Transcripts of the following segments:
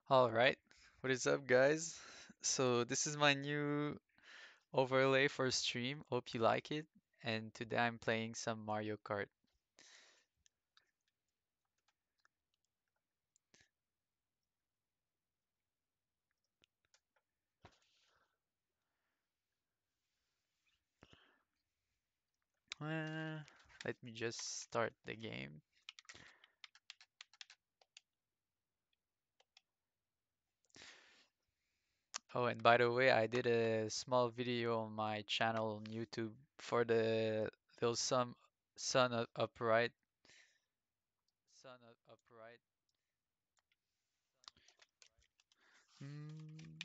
All right, what is up, guys? So, this is my new overlay for stream. Hope you like it. And today I'm playing some Mario Kart. Uh, Let me just start the game. Oh, and by the way, I did a small video on my channel on YouTube for the little sun upright. Upright. Mm,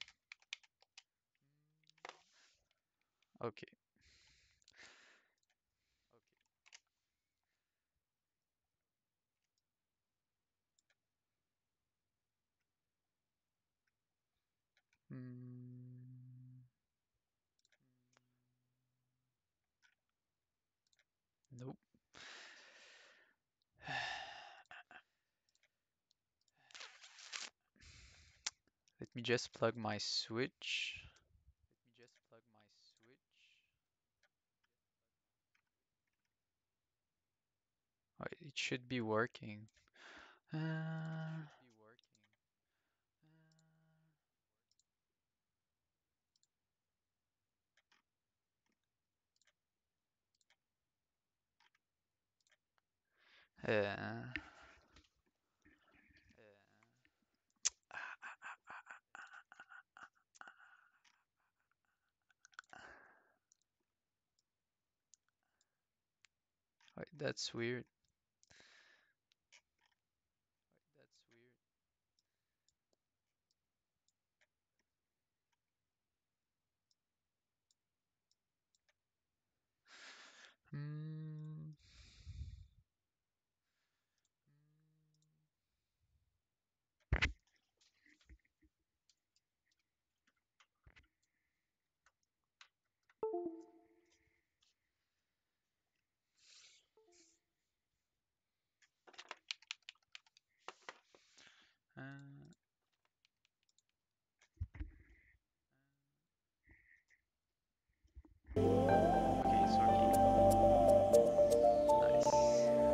okay. Mm, nope. Let me just plug my switch. Oh, it should be working. Uh, uh, wait, that's weird. Hmm. Uh, okay, it's working. Nice.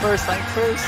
first, I'm first.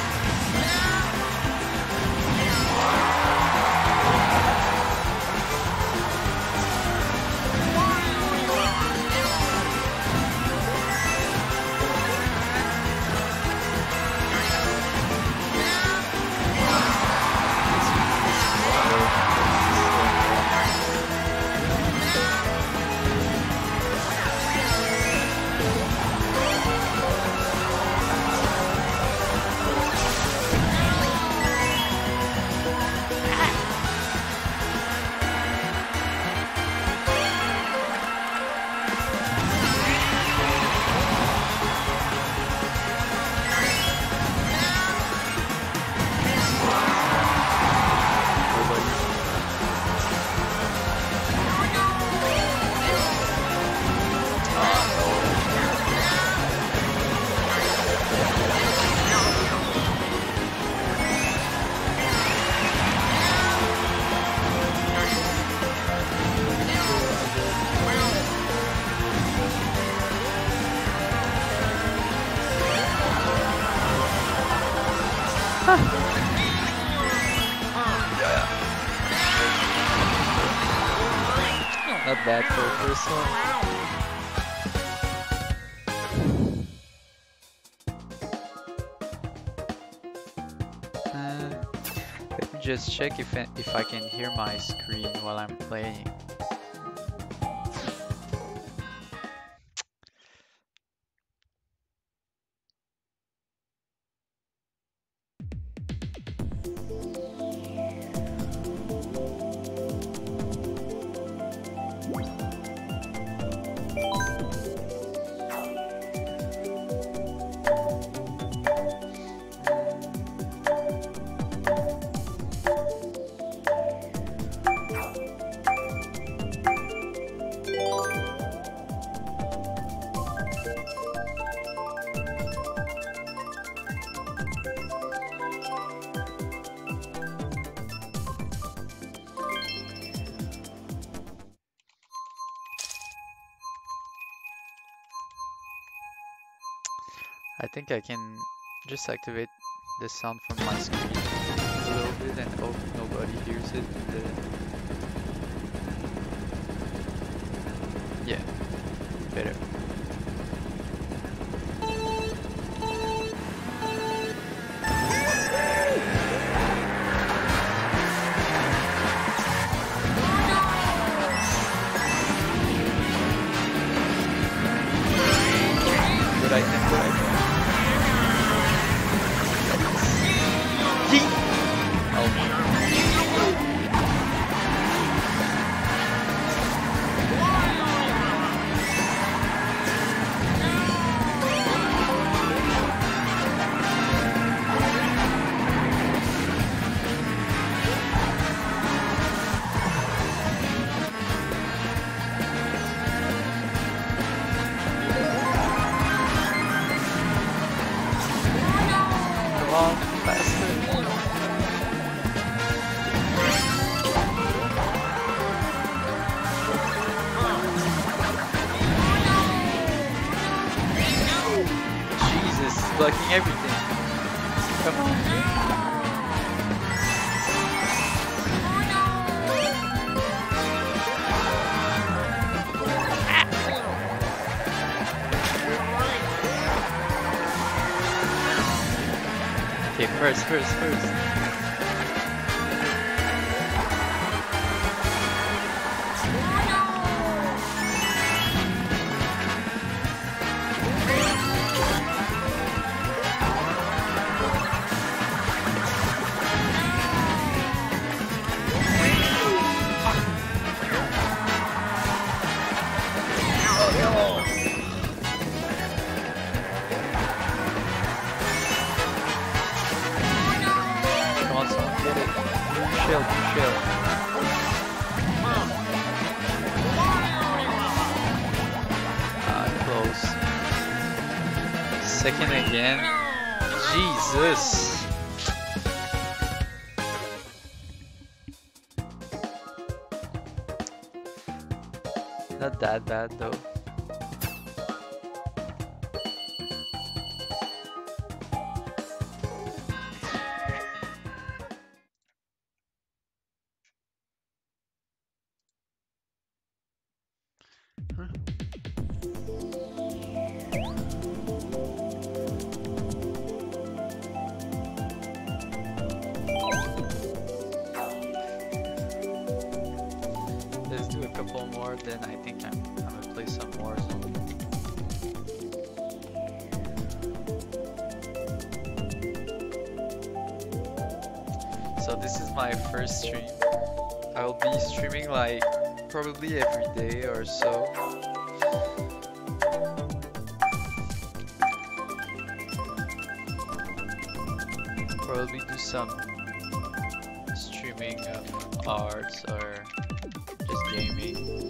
Not bad for a first one. Let me just check if I can hear my screen while I'm playing. I think I can just activate the sound from my screen a little bit and hope nobody hears it. Yeah, better. Good item, good item. Blocking everything. Come on. Okay, first. Chill. Close. Second again. Jesus. Not that bad though. Let's do a couple more, then I think I'm gonna play some warzone. So this is my first stream. I'll be streaming like probably every day or so. Probably do some streaming of arts or just gaming.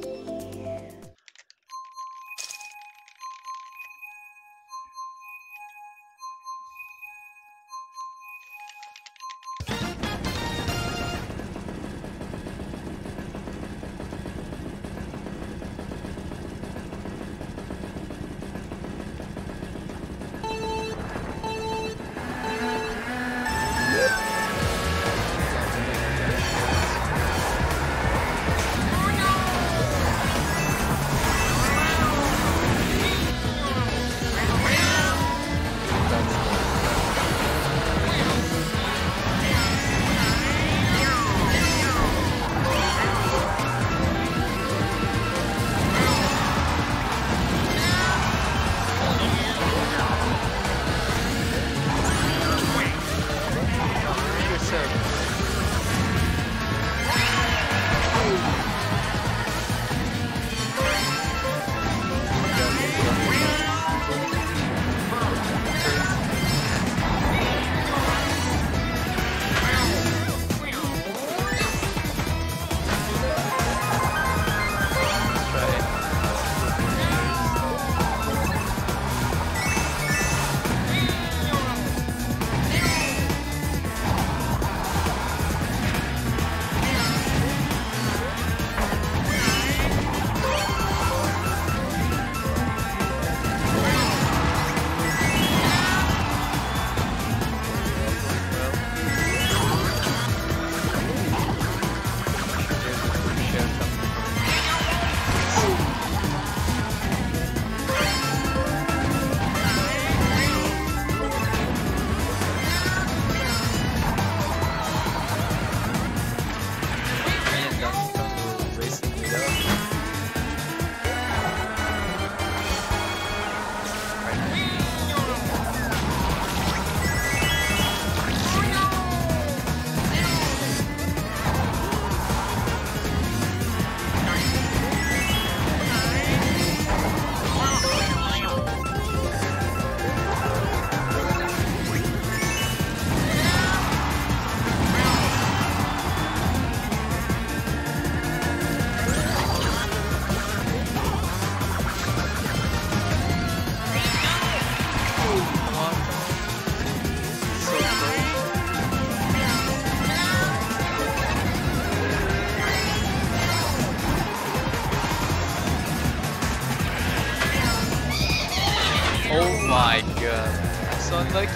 Oh my god. So unlucky.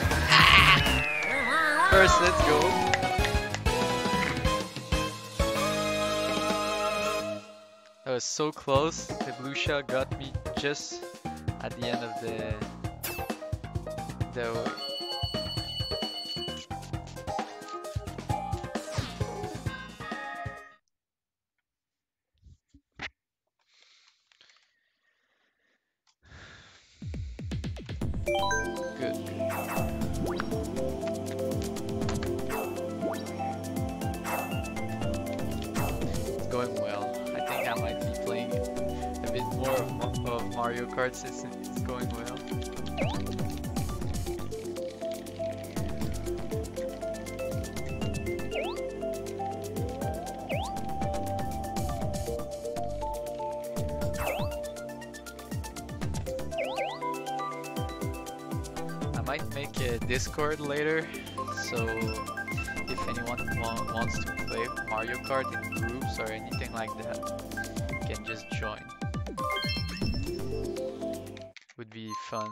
First, let's go. That was so close. The blue shell got me just at the end of the good. It's going well. I think I might be playing a bit more of Mario Kart since it's going well. I might make a Discord later, so if anyone wants to play Mario Kart in groups or anything like that, you can just join. Would be fun.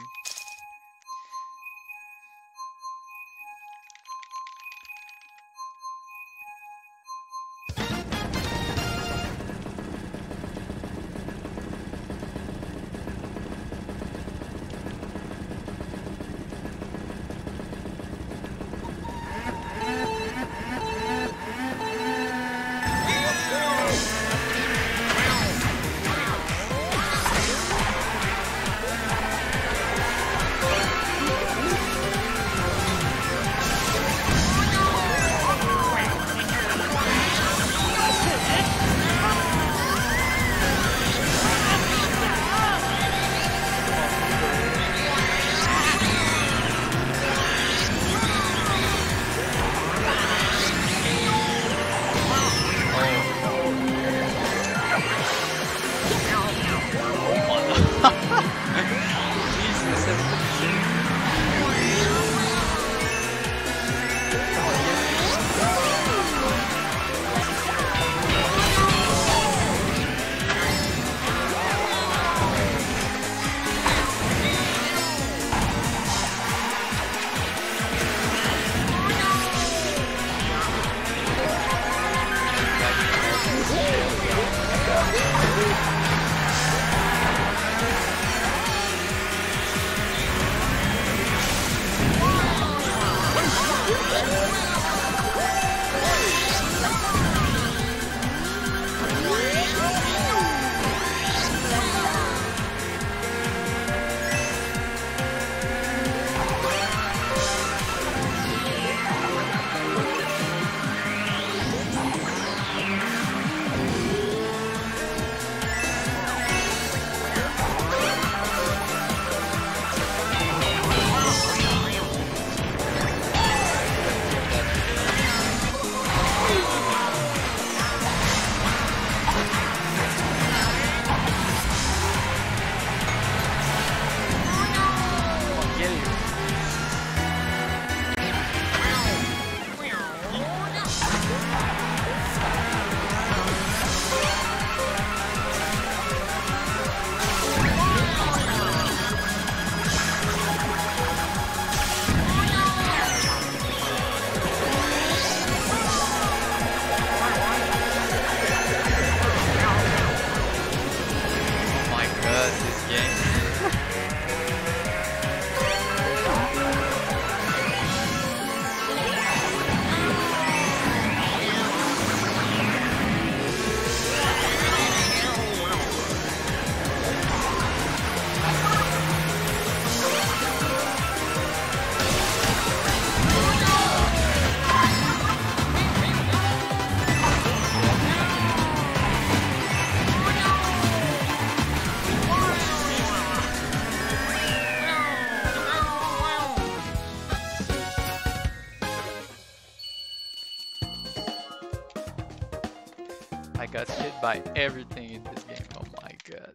got hit by everything in this game. Oh my god.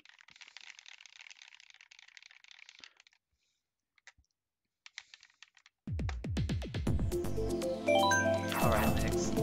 Alright, next.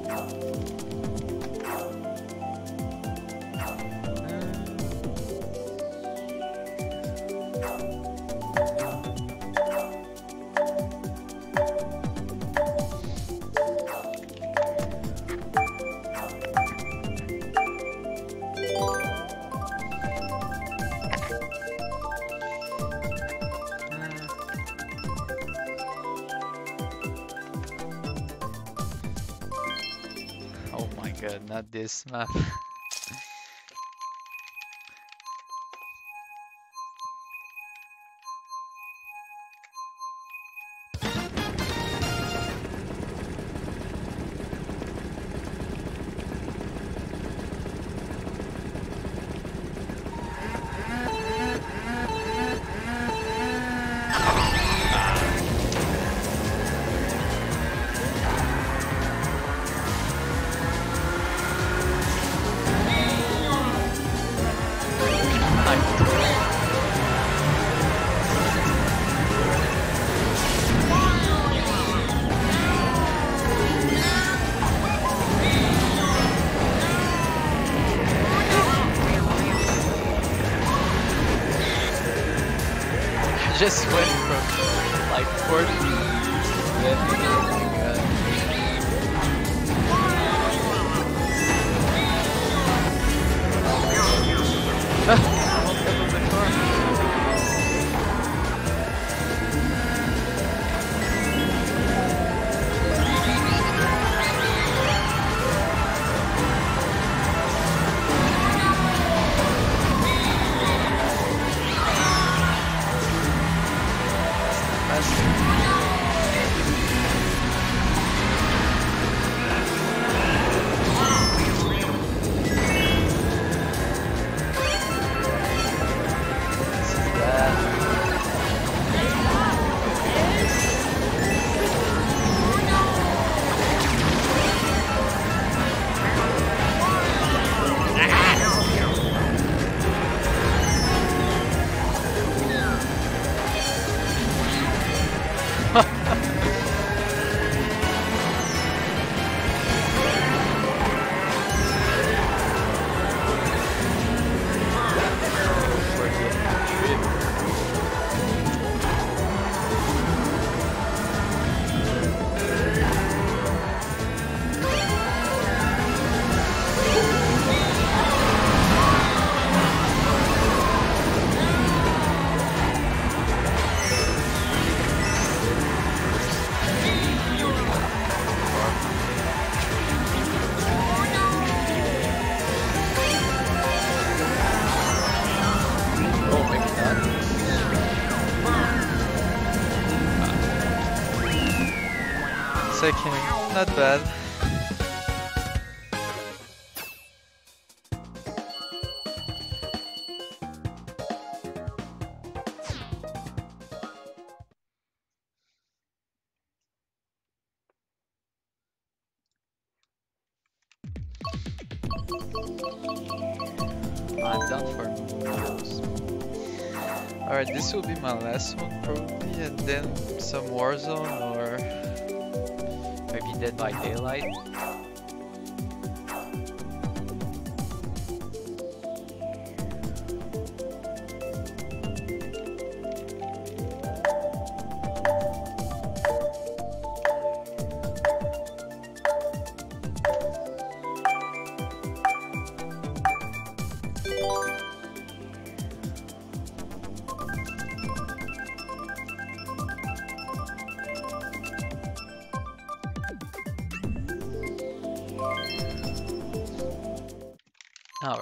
Oh my god, not this map. Just went from like 4 to 11. Oh my god. I'm on top of the car. Second, not bad. I'm done for meals. Alright, this will be my last one probably, and then some Warzone or maybe Dead by Daylight. Alright.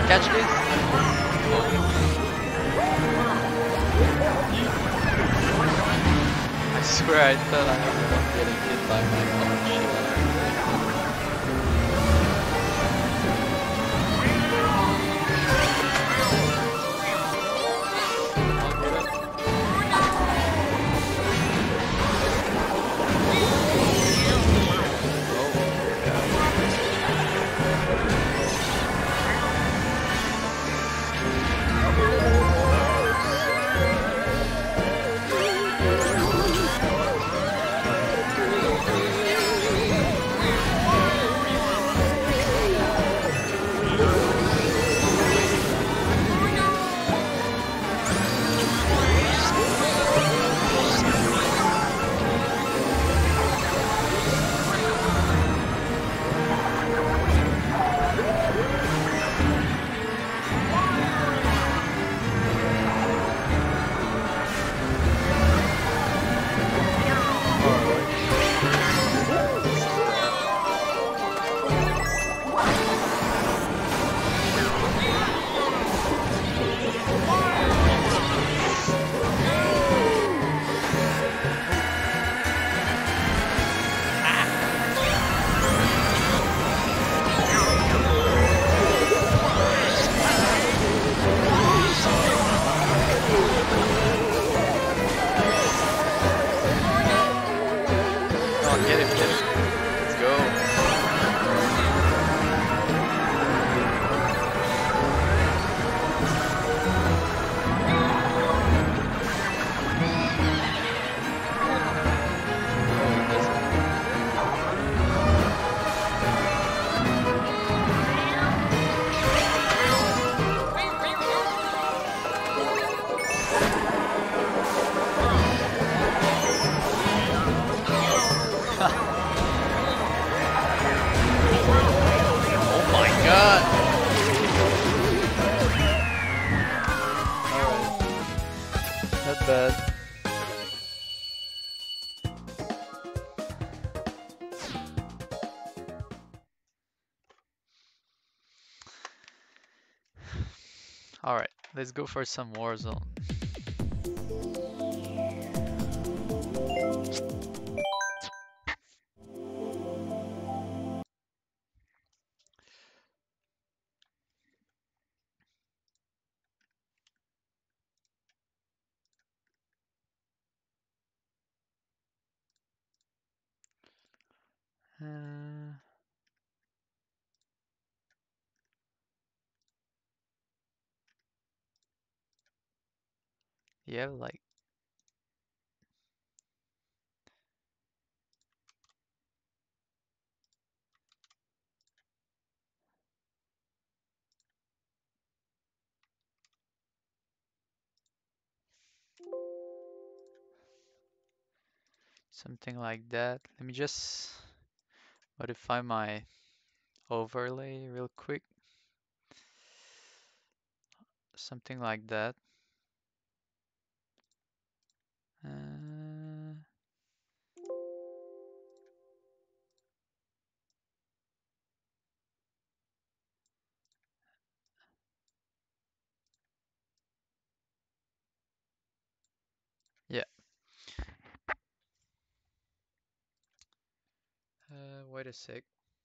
Catch this! I swear I thought I was getting hit by my own shield. Get him, get him. Let's go. Not bad. Alright, let's go for some warzone. Yeah, like something like that. Let me just modify my overlay real quick. Something like that. Uh, yeah. Wait a sec.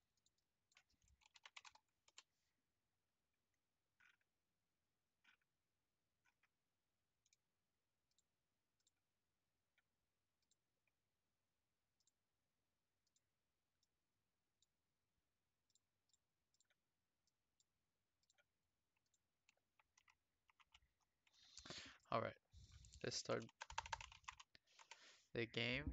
Alright, let's start the game.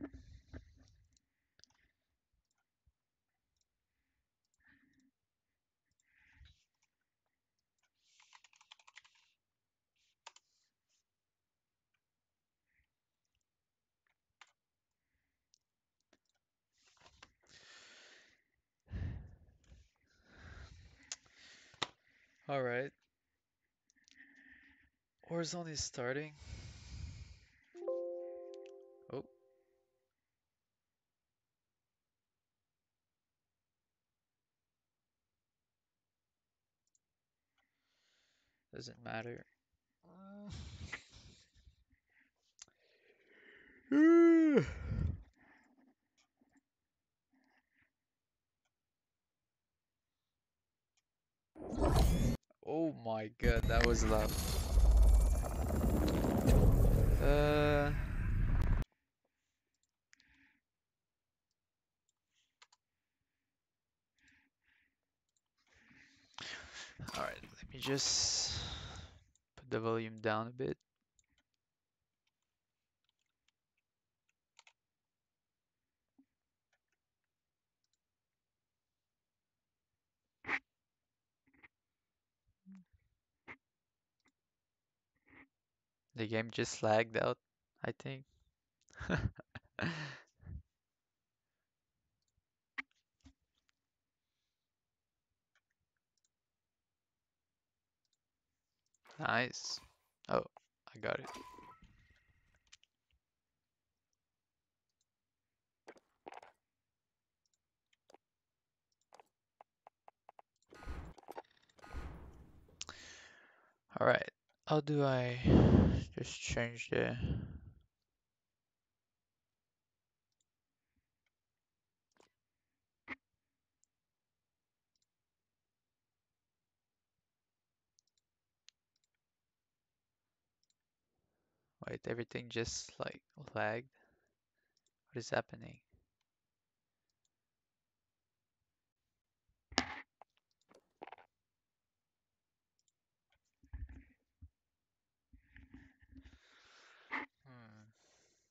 Alright. Warzone is starting. Oh. Doesn't matter. Oh my god, that was loud. Uh, Alright, let me just put the volume down a bit. The game just lagged out, I think. Nice. Oh, I got it. Alright, how do I just change the... Wait, everything just like lagged? What is happening? Hmm.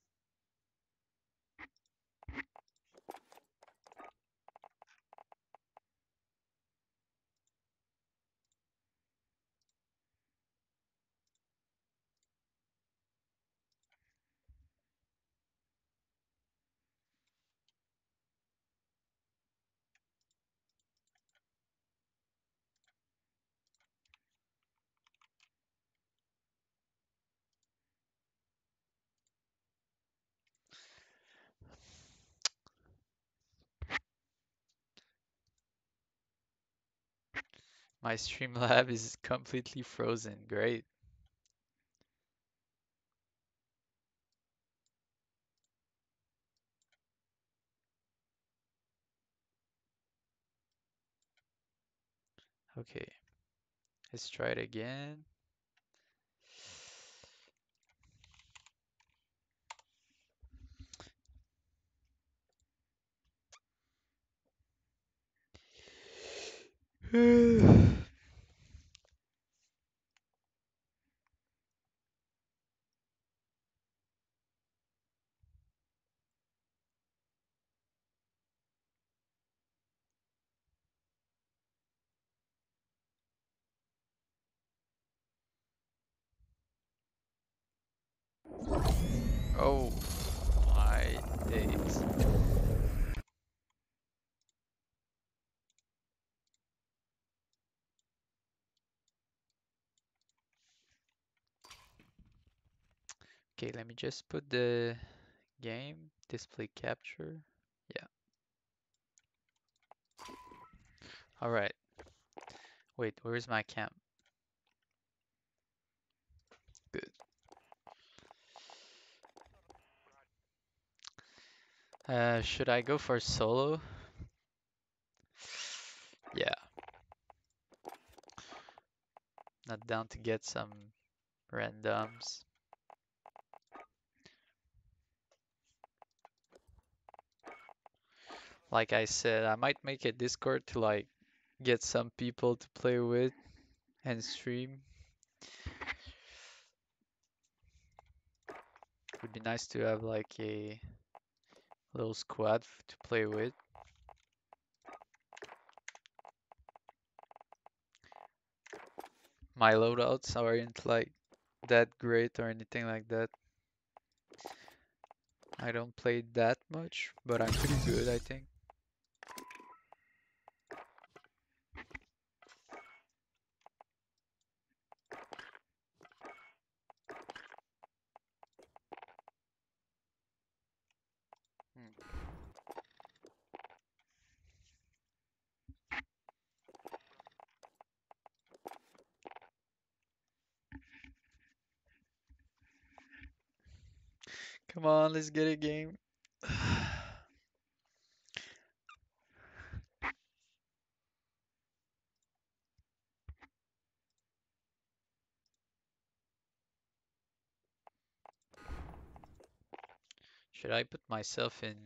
My Streamlab is completely frozen. Great. Okay, let's try it again. Oh my days. Okay, let me just put the game display capture. Yeah. All right. Wait, where's my cam? Good. Should I go for solo? Yeah, not down to get some randoms. Like I said, I might make a Discord to like get some people to play with and stream. Would be nice to have like a little squad to play with. My loadouts aren't like that great or anything like that. I don't play that much, but I'm pretty good, I think. Hmm. Come on, let's get a game. Should I put myself in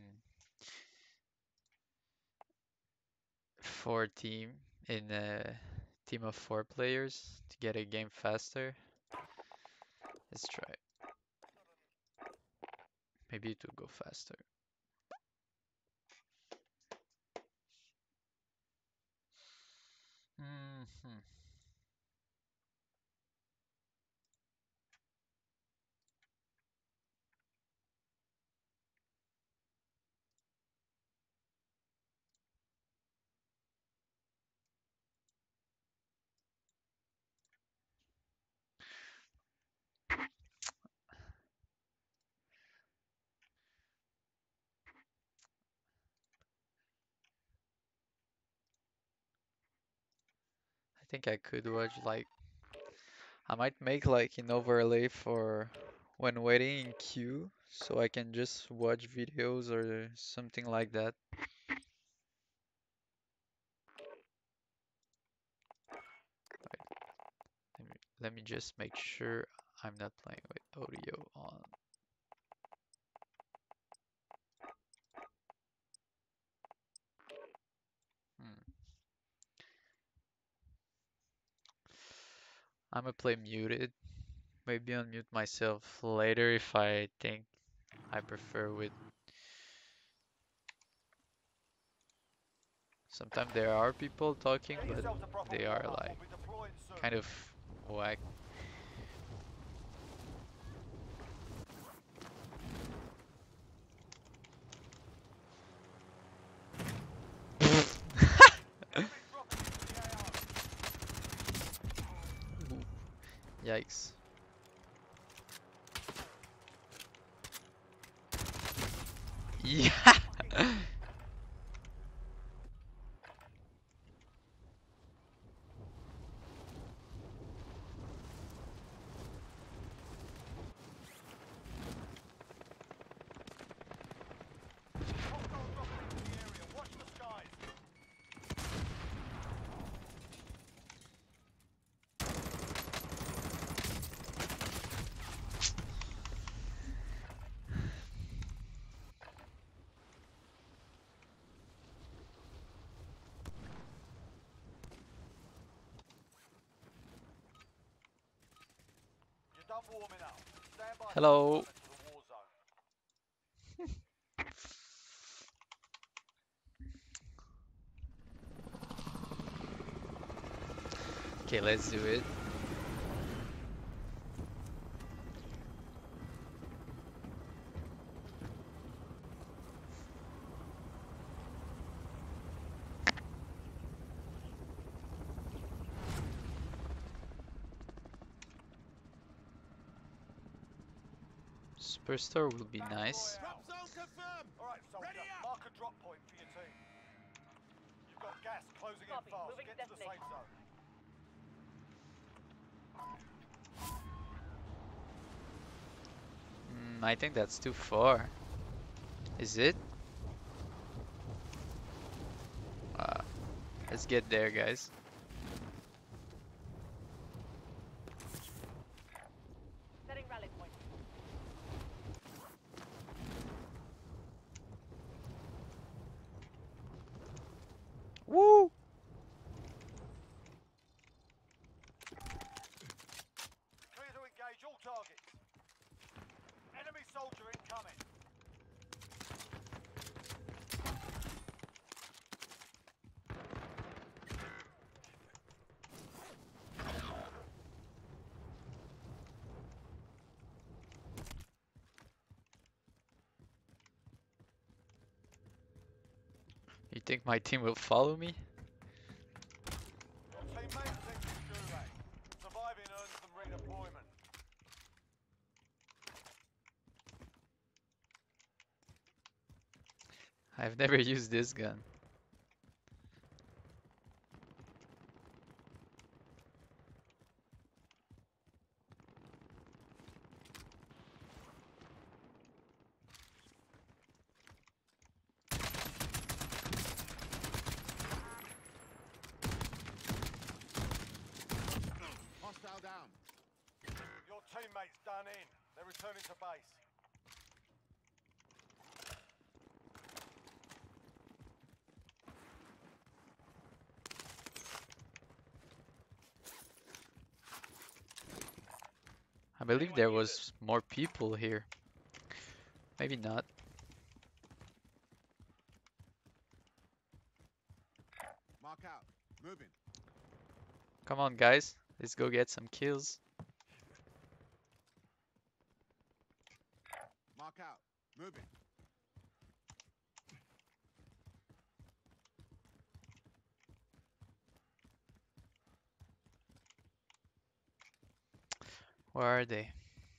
in a team of 4 players to get a game faster? Let's try. Maybe it will go faster. Mhm. I think I could watch like I might make like an overlay for when waiting in queue so I can just watch videos or something like that. Let me just make sure I'm not playing with audio on. Hmm. I'm gonna play muted. Maybe unmute myself later if I think I prefer with. Sometimes there are people talking, but they are like kind of whack. Ooh, yikes. Yeah. Hello. Okay, let's do it. Superstar will be nice. Drop zone confirmed. All right, soldier. Ready up. Mark a drop point for your team. You've got gas closing in fast. Moving Get to the safe zone. I think that's too far. Is it? Uh, let's get there, guys. Setting rally point. Woo! Clear to engage all targets. Enemy soldier incoming. You think my team will follow me? Your teammates sent you Gulag. Surviving earns them redeployment. I've never used this gun. Teammates done in. They're returning to base. I believe there was more people here. Maybe not. Mark out. Moving. Come on, guys. Let's go get some kills. Mark out. Moving. Where are they?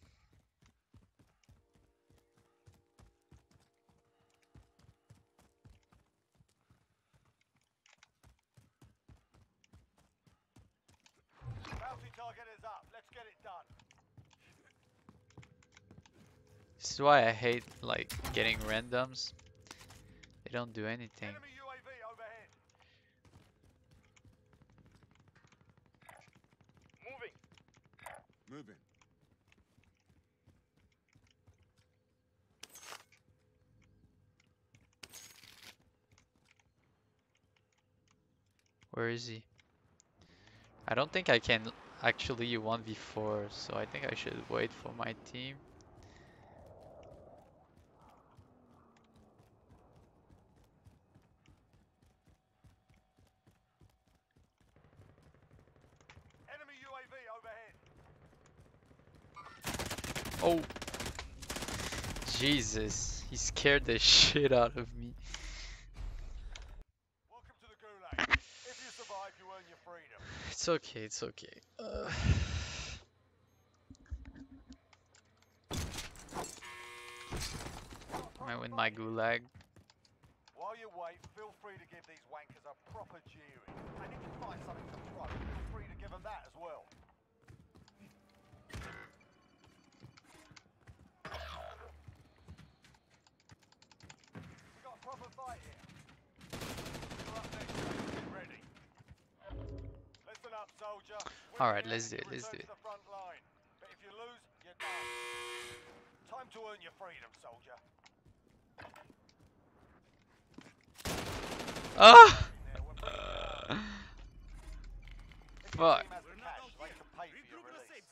Bounty target is up. Let's get it done. This is why I hate like getting randoms. They don't do anything. Enemy UAV overhead. Moving. Moving. Where is he? I don't think I can actually 1v4, so I think I should wait for my team. Enemy UAV overhead. Oh! Jesus, he scared the shit out of me. Welcome to the Gulag. If you survive, you earn your freedom. It's okay, it's okay. I win my gulag. While you wait, feel free to give these wankers a proper jeering. And if you find something to throw, feel free to give them that as well. We got a proper fight here. You're up next, mate. Get ready. Listen up, soldier. Win Alright, here, let's do you it, let's return do to it. the front line. But if you lose, you're done. Time to earn your freedom, soldier. Ah! Now, we're bringing it down. If your Fuck. team has the cash, they can pay for your release.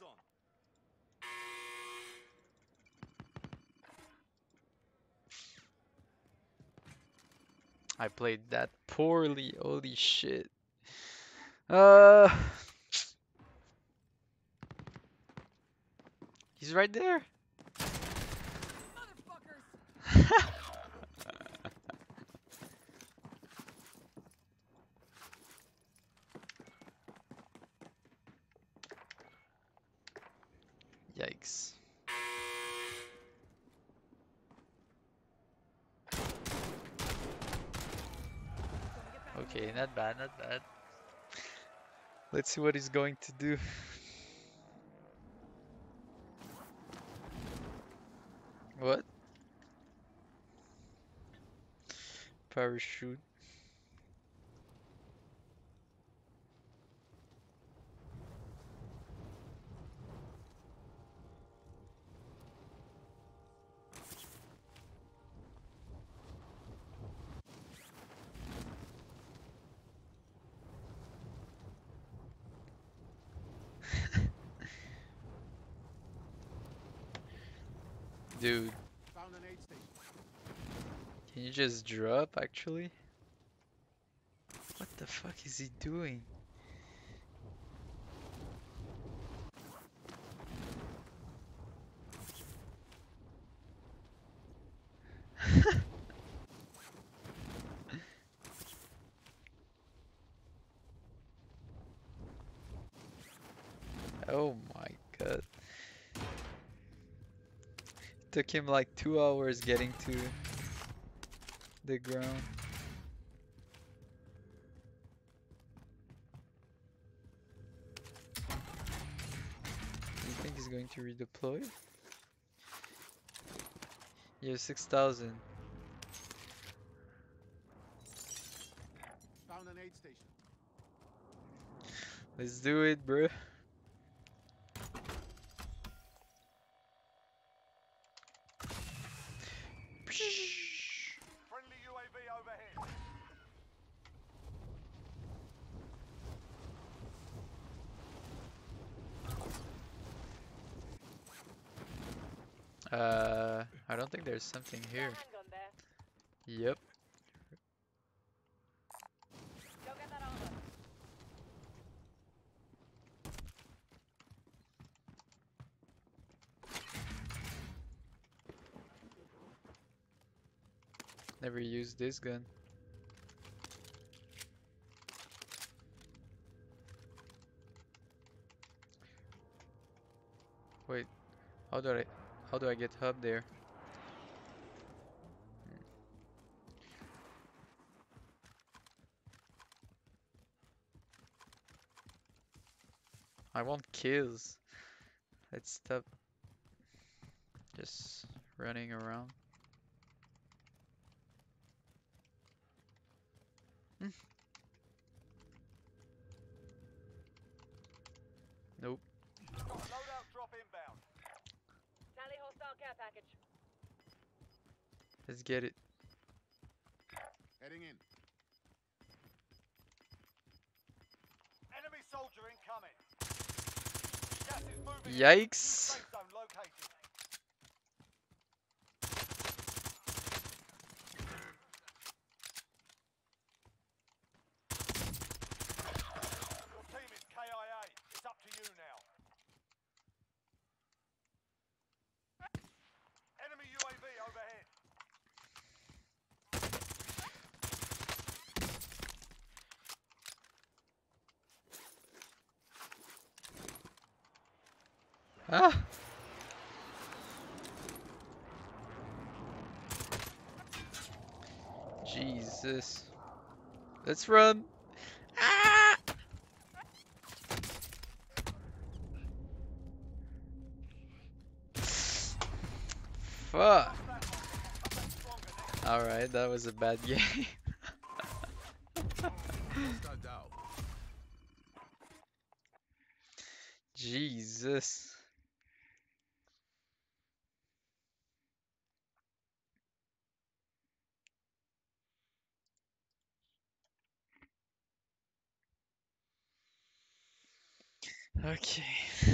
I played that poorly, holy shit. Uh, he's right there. Yikes. Okay, not bad, not bad. Let's see what he's going to do. What? Parachute. Dude, Found an aid station. can you just drop actually? What the fuck is he doing? Oh my god. Took him like 2 hours getting to the ground. You think he's going to redeploy? You have 6,000. Found an aid station. Let's do it, bro. I don't think there's something Got here. a handgun there. Yep. Go get that armor. Never used this gun. Wait, how do I get up there? I want kills. Let's stop just running around. Hmm, nope. Got a loadout drop inbound. Tally hostile care package. Let's get it. Heading in. Enemy soldier incoming. Gas is moving. New Yikes. safe zone located. Your team is KIA. It's up to you now. Enemy UAV overhead. Ah! Jesus. Let's run. Ah! Fuck. Lost that one. Come back stronger next time. Alright, that was a bad game. Jesus. Okay.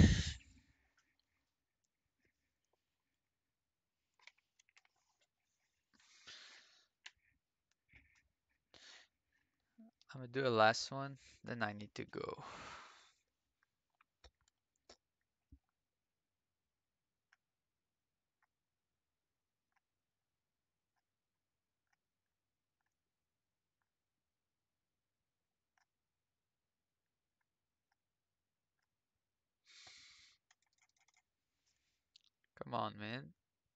I'm gonna do a last one, then I need to go. Come on, man.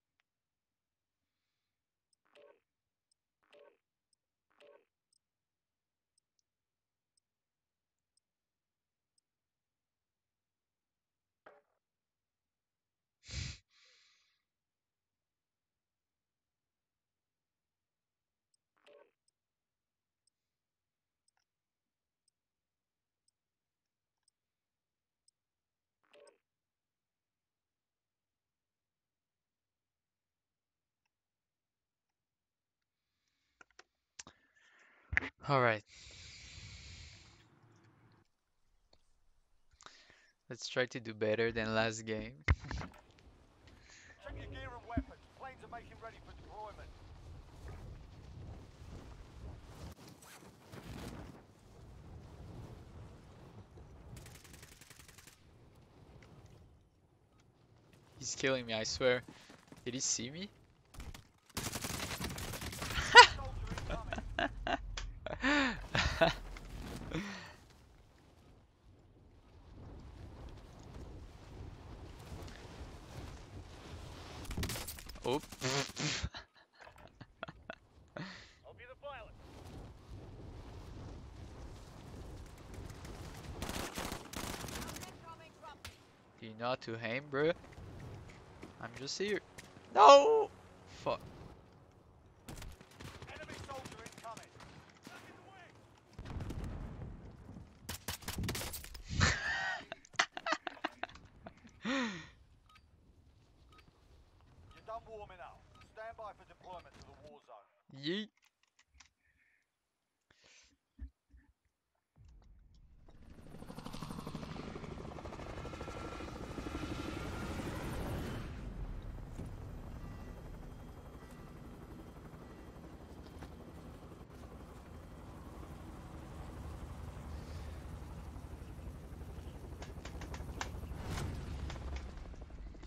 Alright, let's try to do better than last game. Check your gear and weapons. Planes are making ready for deployment. He's killing me, I swear. Did he see me? Soldier incoming. Oh. I'll be the pilot. Incoming drop. Do you know how to aim, bro? I'm just here. No! Fuck. Enemy soldier incoming. Back in the wing. You're done warming up. Stand by for deployment to the war zone. Yeet.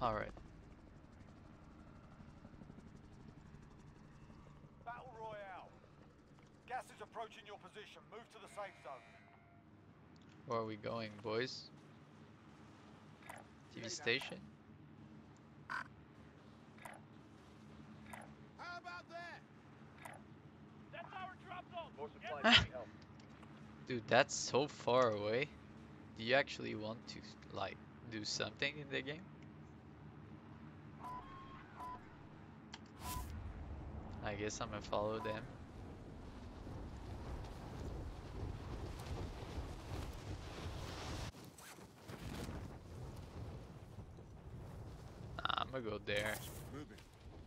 Alright. Battle Royale. Gas is approaching your position. Move to the safe zone. Where are we going, boys? TV station? How about that? That's our drop zone. More supplies Ah, to help. dude, that's so far away. Do you actually want to, like, do something in the game? I guess I'm gonna follow them. Nah, I'm gonna go there. Moving.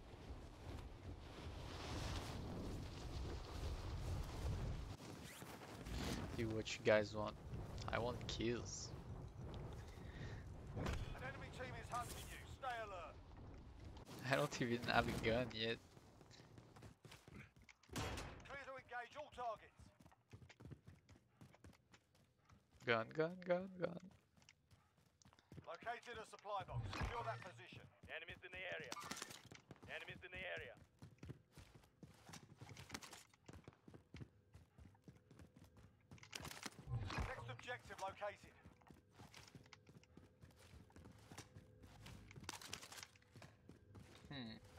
Do what you guys want. I want kills. An enemy team is hunting you. Stay alert. I don't even have a gun yet. Clear to engage all targets. Gun, gun, gun, gun. Located a supply box. Secure that position. Enemies in the area. Enemies in the area. Next objective located. Hmm.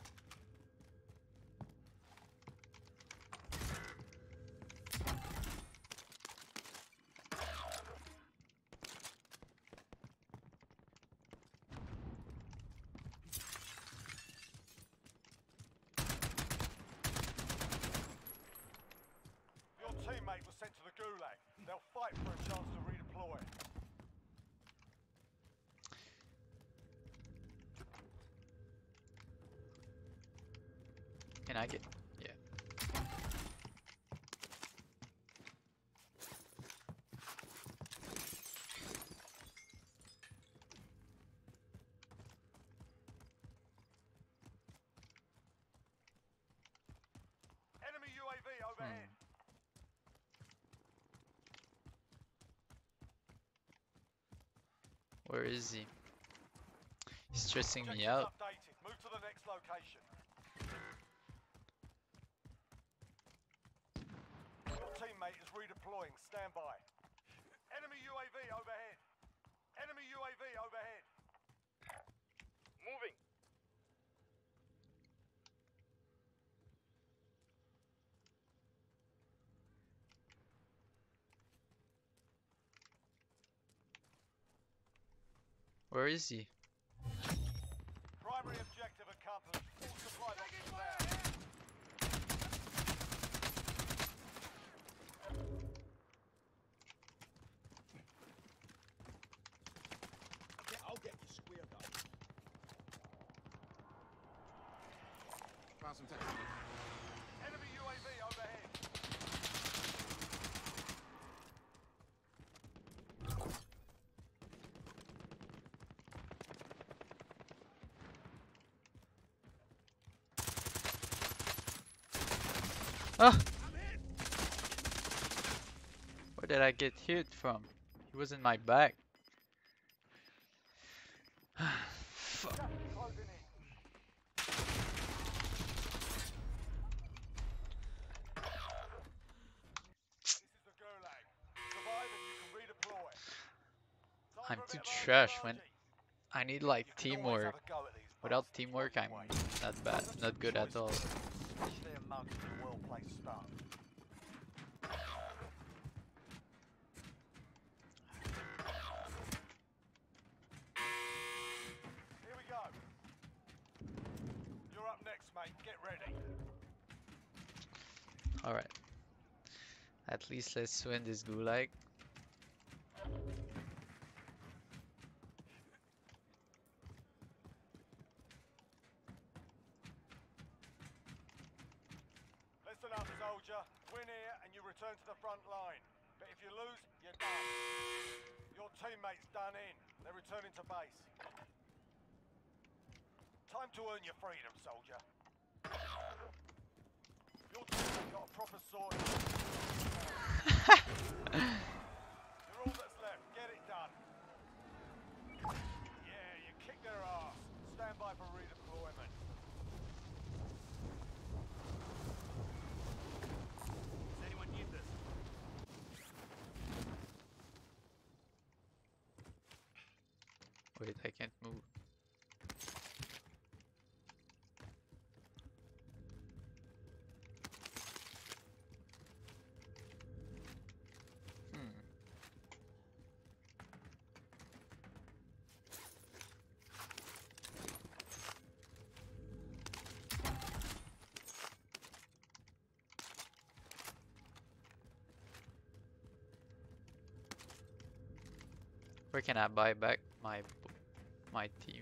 Your teammate was sent to the gulag. They'll fight for a chance to redeploy. Can I get? Yeah. Enemy UAV overhead. Where is he? He's stressing me Objectives out. updated. Move to the next location. Your teammate is redeploying. Stand by. Enemy UAV overhead. Enemy UAV overhead. Moving. Where is he? Primary objective accomplished. All supply boxes down. Yeah, I'll get you squared up. Found some tech. Enemy UAV overhead. Ah! Where did I get hit from? He was in my back. Fuck. Gas is closing in. This is the gulag. Survive and you can redeploy. Time I'm for a too bit of trash when argy-bargy. I need like You can always teamwork. have a go at these Without bastards teamwork, while I'm you wait. not bad, not good at all. Especially amongst the well-placed stuff. Here we go. You're up next, mate. Get ready. Alright. At least let's win this gulag. Listen up, soldier. Win here and you return to the front line. But if you lose, you're done. Your teammate's done in. They're returning to base. Time to earn your freedom, soldier. Your teammate got a proper sword. You're all that's left. Get it done. Yeah, you kicked their ass. sniper redeployment. Does anyone need this? Wait, I can't move. Hmm. Where can I buy back my team?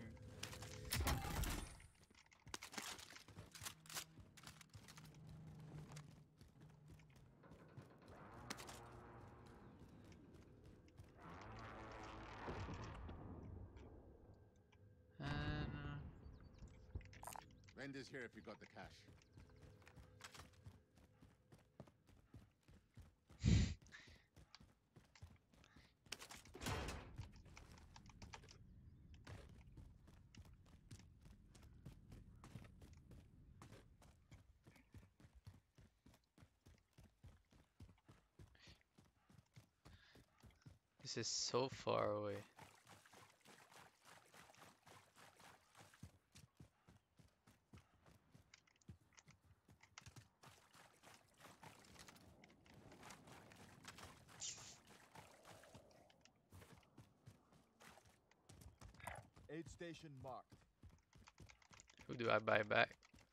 Uh, Vendor's here if you got the cash. this is so far away. Aid station marked. Who do I buy back?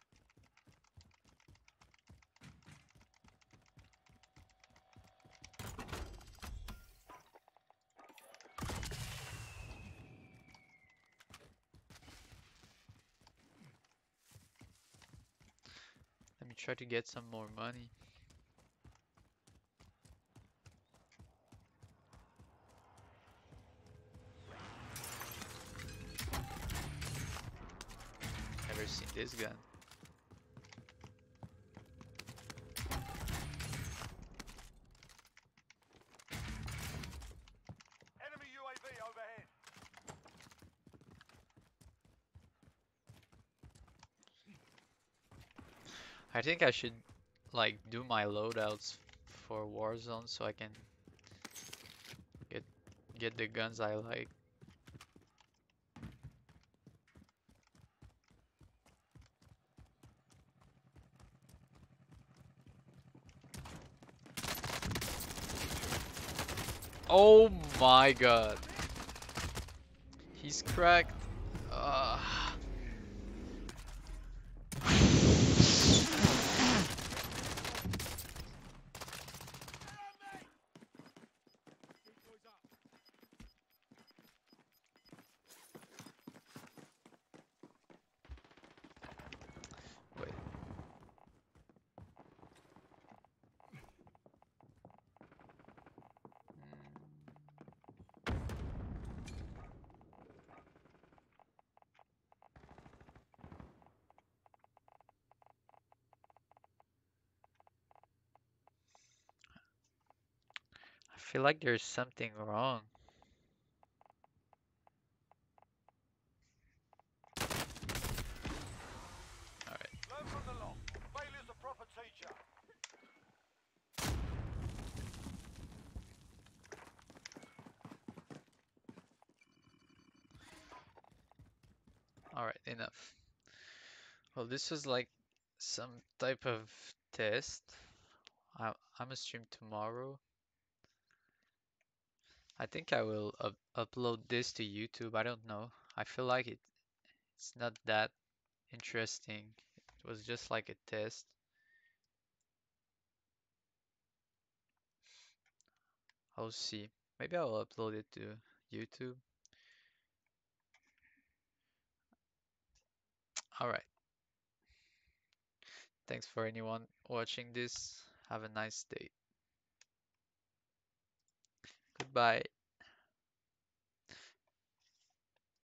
Let me try to get some more money. Never seen this gun. Enemy UAV overhead. I think I should like do my loadouts for Warzone so I can get get the guns I like. Oh my god. He's cracked. Ah. Wait. I feel like there's something wrong. Alright. Learn from the lot. Failure's a proper teacher. Alright, enough. Well, this was like some type of test. I'm gonna stream tomorrow. I think I will upload this to YouTube. I don't know. I feel like it's not that interesting. It was just like a test. I'll see. Maybe I'll upload it to YouTube. Alright. Thanks for anyone watching this. Have a nice day. Goodbye.